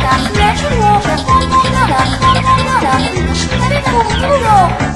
ら嬉しいよ本物なら本物なら誰でも見るよ